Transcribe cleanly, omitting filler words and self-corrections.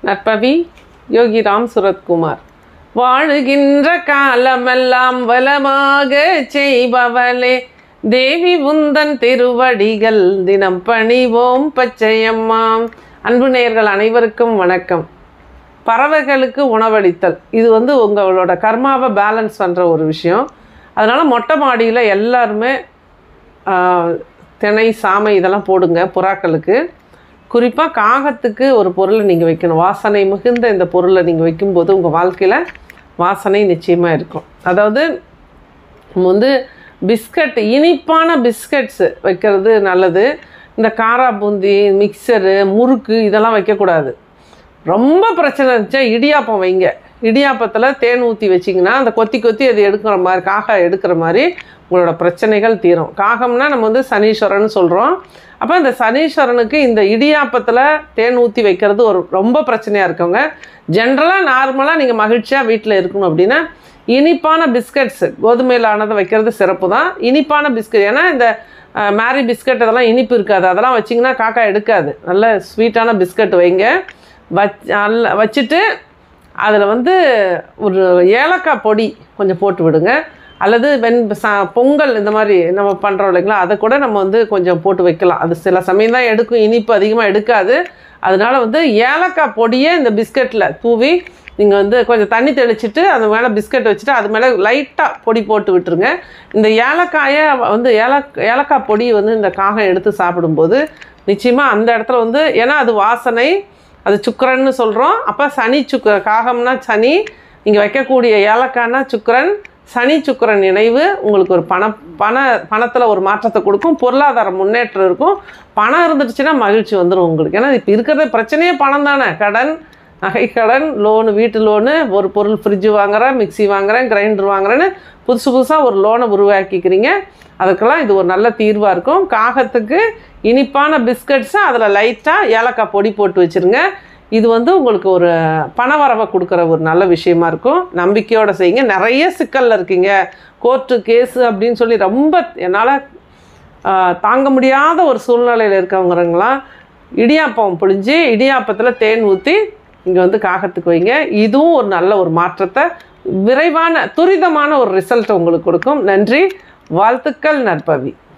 நற்பவி யோகி ராம் சுரத்குமார். வாழுகின்ற காலமெல்லாம் வளமாக செய்பவளே தேவி உந்தன் திருவடிகள் தினம் பணிவோம் பச்சையம்மாம். அன்பு நேயர்கள் அனைவருக்கும் வணக்கம். பறவைகளுக்கு உணவளித்தல் இது உங்களோட கர்மாவை பேலன்ஸ் பண்ணுற ஒரு விஷயம். அதனால் மொட்டை மாடியில் எல்லாருமே திணை சாமை இதெல்லாம் போடுங்க. புறாக்களுக்கு குறிப்பாக காகத்துக்கு ஒரு பொருளை நீங்கள் வைக்கணும். வாசனை மிகுந்த இந்த பொருளை நீங்கள் வைக்கும்போது உங்கள் வாழ்க்கையில் வாசனை நிச்சயமாக இருக்கும். அதாவது நம்ம பிஸ்கட், இனிப்பான பிஸ்கட்ஸு வைக்கிறது நல்லது. இந்த காரா பூந்தி, மிக்சரு, முறுக்கு இதெல்லாம் வைக்கக்கூடாது. ரொம்ப பிரச்சனை இருந்துச்சா இடியாப்பம் வைங்க. இடியாப்பத்தில் தேன் ஊற்றி வச்சிங்கன்னா அந்த கொத்தி கொத்தி அது எடுக்கிற மாதிரி, காகம் எடுக்கிற மாதிரி உங்களோட பிரச்சனைகள் தீரும். காகம்னா நம்ம சனீஸ்வரன் சொல்கிறோம். அப்போ இந்த சனீஸ்வரனுக்கு இந்த இடியாப்பத்தில் தேன் ஊற்றி வைக்கிறது ஒரு ரொம்ப பிரச்சனையாக இருக்கவங்க, ஜென்ரலாக நார்மலாக நீங்கள் மகிழ்ச்சியாக வீட்டில் இருக்கணும் அப்படின்னா இனிப்பான பிஸ்கட்ஸு கோதுமையில் ஆனதை வைக்கிறது சிறப்பு தான். இனிப்பான பிஸ்கட், ஏன்னா இந்த மேரி பிஸ்கட் அதெல்லாம் இனிப்பு இருக்காது, அதெல்லாம் வச்சிங்கன்னா காக்கா எடுக்காது. நல்ல ஸ்வீட்டான பிஸ்கட் வைங்க. வச்சுட்டு அதில் ஒரு ஏலக்காய் பொடி கொஞ்சம் போட்டு விடுங்க. அல்லது பொங்கல் இந்த மாதிரி நம்ம பண்ணுறோம் இல்லைங்களா, அதை கூட நம்ம கொஞ்சம் போட்டு வைக்கலாம். அது சில சமயம் தான் எடுக்கும், இனிப்பு அதிகமாக எடுக்காது. அதனால் ஏலக்காய் பொடியை இந்த பிஸ்கட்டில் தூவி நீங்கள் கொஞ்சம் தண்ணி தெளிச்சிட்டு அது மேலே பிஸ்கட் வச்சுட்டு அது மேலே லைட்டாக பொடி போட்டு விட்டுருங்க. இந்த ஏலக்காயை ஏலக்காய் பொடி இந்த காகம் எடுத்து சாப்பிடும்போது நிச்சயமாக அந்த இடத்துல ஏன்னா அது வாசனை, அது சுக்கரன்னு சொல்கிறோம். அப்போ சனி காகம்னா சனி, நீங்கள் வைக்கக்கூடிய ஏலக்காய்னா சுக்கரன், சனி சுக்கரன் இணைவு உங்களுக்கு ஒரு பணத்தில் ஒரு மாற்றத்தை கொடுக்கும். பொருளாதார முன்னேற்றம் இருக்கும். பணம் இருந்துடுச்சுன்னா மகிழ்ச்சி வந்துடும் உங்களுக்கு. ஏன்னா இப்போ இருக்கிற பிரச்சனையே பணம் தானே. கடன், நகை கடன், லோனு, வீட்டு லோனு, ஒரு பொருள் ஃப்ரிட்ஜு வாங்குகிறேன், மிக்சி வாங்குகிறேன், கிரைண்டர் வாங்குறேன்னு புதுசாக ஒரு லோனை உருவாக்கிக்கிறீங்க. அதுக்கெல்லாம் இது ஒரு நல்ல தீர்வாக இருக்கும். காகத்துக்கு இனிப்பான பிஸ்கட்ஸு அதில் லைட்டாக ஏலக்காய் பொடி போட்டு வச்சுருங்க. இது உங்களுக்கு ஒரு பணவரவை கொடுக்குற ஒரு நல்ல விஷயமா இருக்கும். நம்பிக்கையோடு செய்யுங்க. நிறைய சிக்கலில் இருக்கீங்க, கோர்ட்டு கேஸு அப்படின்னு சொல்லி ரொம்ப என்னால் தாங்க முடியாத ஒரு சூழ்நிலையில் இருக்கவங்கலாம் இடியாப்பம் புழிஞ்சு இடியாப்பத்தில் தேன் ஊற்றி இங்கே காகத்துக்கு வைங்க. இதுவும் ஒரு நல்ல ஒரு மாற்றத்தை, விரைவான துரிதமான ஒரு ரிசல்ட்டை உங்களுக்கு கொடுக்கும். நன்றி, வாழ்த்துக்கள் நற்பவி.